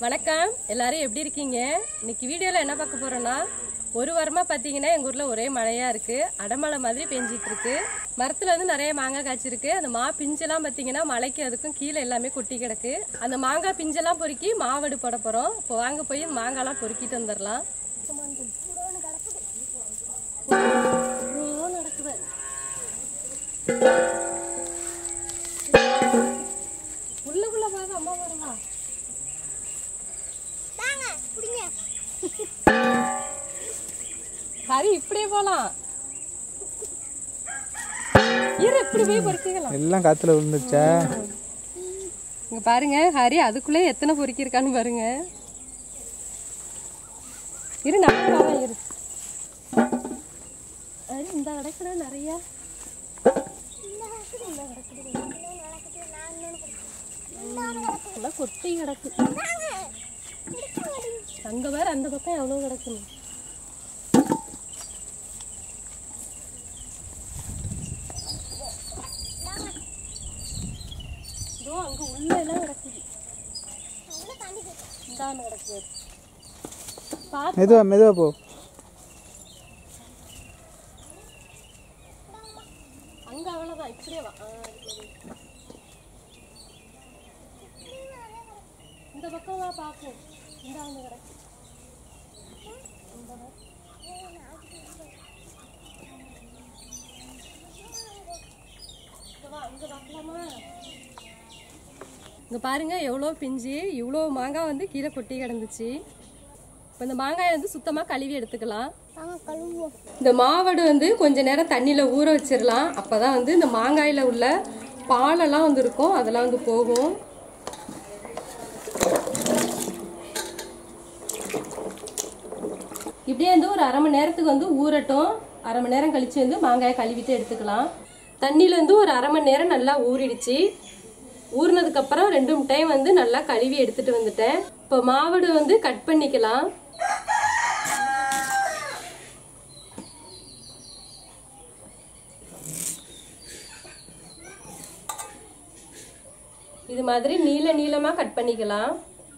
வணக்கம், எல்லாரும் எப்படி இருக்கீங்க? இன்னைக்கு வீடியோல என்ன பார்க்க போறோம்னா, ஒரு வாரமா பாத்தீங்கன்னா எங்க ஊர்ல ஒரே மழையா இருக்கு. அடமழை மாதிரி பெஞ்சிட்டு இருக்கு. மரத்துல வந்து நிறைய மாங்காய் காய்ச்சிருக்கு. அந்த மா பிஞ்செல்லாம் பாத்தீங்கன்னா மழைக்கு அதுக்கும் கீழே எல்லாமே கொட்டி கிடக்கு. அந்த மாங்காய் பிஞ்செல்லாம் பொறுக்கி மாவடு போட போறோம். இப்போ வாங்க போய் மாங்காய்லாம் பொறுக்கிட்டு வந்துடலாம். உள்ளுக்குள்ள பாருங்க, அம்மா பாருங்க. ஹரி இப்படியே போலாம். இரு, இப்படி போய் பொறுக்கிக்கலாம். எல்லாம் காத்துல விழுந்துச்சா? இங்க பாருங்க, ஹரி அதுக்குள்ளே எத்தனை பொறுக்கி இருக்கான்னு பாருங்க. இரு, நான் வரேன். இரு ஹரி, இந்த கிடக்குற நிறைய கொட்டி கிடக்கு. அங்க வேற அந்த பக்கம் எவ்வளவு கிடக்குன்னு. அங்க உள்ள எல்லாம் கிடக்குது. கிடக்கு. மெதுவா மெதுவா போ. அங்க அவ்வளவுதான், இப்படியே வா. இந்த பக்கம் வா, பாப்போம். இந்த வந்து கிடக்கு. இங்க பாருங்க, எவ்வளோ பிஞ்சு, இவ்வளோ மாங்காய் வந்து கீழே கொட்டி கிடந்துச்சு. இப்போ இந்த மாங்காயை வந்து சுத்தமாக கழுவி எடுத்துக்கலாம். இந்த மாவடு வந்து கொஞ்ச நேரம் தண்ணியில் ஊற வச்சிடலாம். அப்போதான் வந்து இந்த மாங்காயில் உள்ள பாலெல்லாம் வந்து இருக்கும், அதெல்லாம் வந்து போகும். இப்படியே வந்து ஒரு அரை மணி நேரத்துக்கு வந்து ஊறட்டும். அரை மணி நேரம் கழிச்சு வந்து மாங்காயை கழுவிட்டு எடுத்துக்கலாம். தண்ணியில் வந்து ஒரு அரை மணி நேரம் நல்லா ஊறிடுச்சு. ஊறினதுக்கு அப்புறம் 2 டைம் வந்து நல்லா கழுவி எடுத்துட்டு வந்துட்டேன். இப்போ மாவடு வந்து கட் பண்ணிக்கலாம். இது மாதிரி நீளமா கட் பண்ணிக்கலாம்.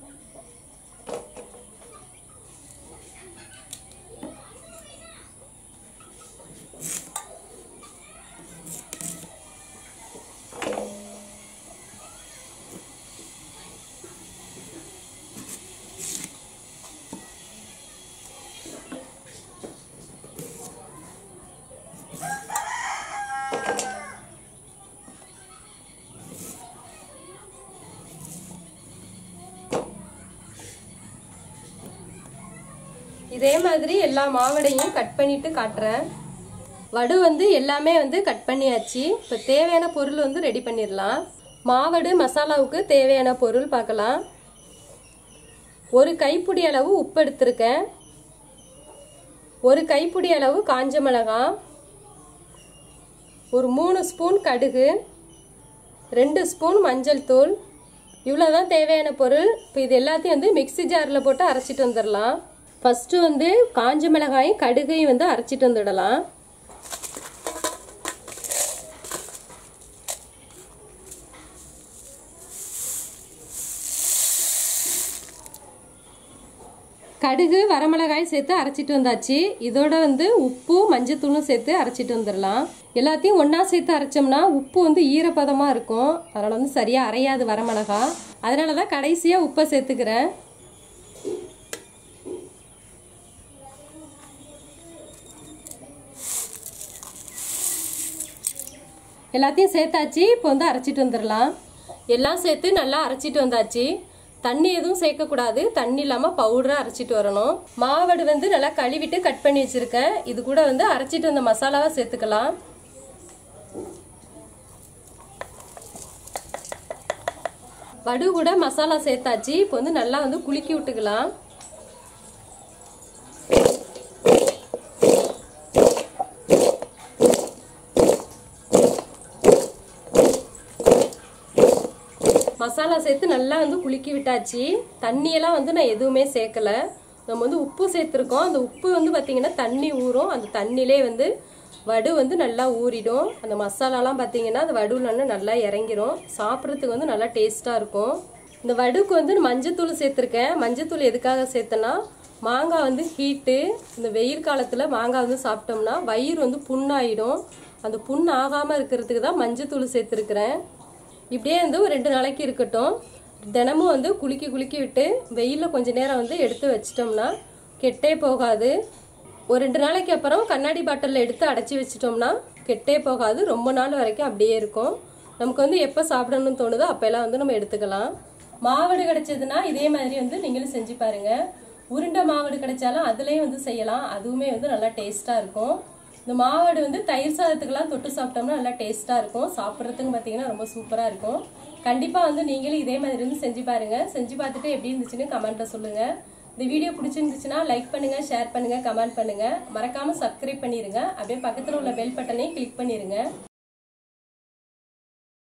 இதே மாதிரி எல்லா மாவடையும் கட் பண்ணிட்டு காட்டுறேன். வடு வந்து எல்லாமே வந்து கட் பண்ணியாச்சு. இப்போ தேவையான பொருள் வந்து ரெடி பண்ணிடலாம். மாவடு மசாலாவுக்கு தேவையான பொருள் பார்க்கலாம். ஒரு கைப்பிடி அளவு உப்பு எடுத்திருக்கேன். ஒரு கைப்பிடி அளவு காஞ்ச மிளகாய், ஒரு 3 ஸ்பூன் கடுகு, 2 ஸ்பூன் மஞ்சள் தூள். இவ்வளோதான் தேவையான பொருள். இப்போ இது எல்லாத்தையும் வந்து மிக்சி ஜாரில் போட்டு அரைச்சிட்டு வந்துடலாம். ஃபஸ்ட்டு வந்து காஞ்ச மிளகாயும் கடுகையும் வந்து அரைச்சிட்டு வந்துடலாம். கடுகு வரமிளகாய் சேர்த்து அரைச்சிட்டு வந்தாச்சு. இதோட வந்து உப்பு மஞ்சத்தூளும் சேர்த்து அரைச்சிட்டு வந்துடலாம். எல்லாத்தையும் ஒன்றா சேர்த்து அரைச்சோம்னா உப்பு வந்து ஈரப்பதமாக இருக்கும். அதனால் வந்து சரியாக அரையாது வரமிளகாய். அதனால தான் கடைசியாக உப்பை சேர்த்துக்கிறேன். எல்லாத்தையும் சேர்த்தாச்சு. இப்போ வந்து அரைச்சிட்டு வந்துடலாம். எல்லாம் சேர்த்து நல்லா அரைச்சிட்டு வந்தாச்சு. தண்ணி எதுவும் சேர்க்கக்கூடாது. தண்ணி இல்லாமல் பவுடராக அரைச்சிட்டு வரணும். மாவடு வந்து நல்லா கழுவிட்டு கட் பண்ணி வச்சுருக்கேன். இது கூட வந்து அரைச்சிட்டு வந்த மசாலாவை சேர்த்துக்கலாம். வடு கூட மசாலா சேர்த்தாச்சு. இப்போ வந்து நல்லா வந்து குலுக்கி விட்டுக்கலாம். மசாலா சேர்த்து நல்லா வந்து குலுக்கி விட்டாச்சு. தண்ணியெல்லாம் வந்து நான் எதுவுமே சேர்க்கல. நம்ம வந்து உப்பு சேர்த்துருக்கோம். அந்த உப்பு வந்து பார்த்தீங்கன்னா தண்ணி ஊறும். அந்த தண்ணியிலே வந்து வடு வந்து நல்லா ஊறிடும். அந்த மசாலாலாம் பார்த்தீங்கன்னா அந்த வடுவில் நல்லா இறங்கிரும். சாப்பிட்றதுக்கு வந்து நல்லா டேஸ்ட்டாக இருக்கும். இந்த வடுக்கு வந்து மஞ்சத்தூள் சேர்த்துருக்கேன். மஞ்சத்தூள் எதுக்காக சேர்த்தேன்னா, மாங்காய் வந்து ஹீட்டு. இந்த வெயில் காலத்தில் மாங்காய் வந்து சாப்பிட்டோம்னா வயிறு வந்து புண்ணாயிடும். அந்த புண் ஆகாமல் இருக்கிறதுக்கு தான் மஞ்சத்தூள் சேர்த்துருக்குறேன். இப்படியே வந்து ஒரு 2 நாளைக்கு இருக்கட்டும். தினமும் வந்து குலுக்கி விட்டு வெயிலில் கொஞ்சம் நேரம் வந்து எடுத்து வச்சிட்டோம்னா கெட்டே போகாது. ஒரு 2 நாளைக்கு அப்புறம் கண்ணாடி பாட்டிலில் எடுத்து அடைச்சி வச்சிட்டோம்னா கெட்டே போகாது. ரொம்ப நாள் வரைக்கும் அப்படியே இருக்கும். நமக்கு வந்து எப்போ சாப்பிடணும்னு தோணுதோ அப்போல்லாம் வந்து நம்ம எடுத்துக்கலாம். மாவடு கிடைச்சதுன்னா இதே மாதிரி வந்து நீங்களும் செஞ்சு பாருங்க. உருண்டை மாவடு கிடைச்சாலும் அதுலேயும் வந்து செய்யலாம். அதுவுமே வந்து நல்லா டேஸ்ட்டாக இருக்கும். இந்த மாவடு வந்து தயிர் சாதத்துக்கெல்லாம் தொட்டு சாப்பிட்டோம்னா நல்லா டேஸ்ட்டாக இருக்கும். சாப்பிட்றதுக்கு பார்த்தீங்கன்னா ரொம்ப சூப்பராக இருக்கும். கண்டிப்பாக வந்து நீங்களும் இதே மாதிரி வந்து செஞ்சு பாருங்க. செஞ்சு பார்த்துட்டு எப்படி இருந்துச்சுன்னு கமெண்ட்டில் சொல்லுங்கள். இந்த வீடியோ பிடிச்சிருந்துச்சுன்னா லைக் பண்ணுங்க, ஷேர் பண்ணுங்க, கமெண்ட் பண்ணுங்க. மறக்காம சப்ஸ்கிரைப் பண்ணிருங்க. அப்படியே பக்கத்தில் உள்ள பெல் பட்டனை கிளிக் பண்ணிருங்க.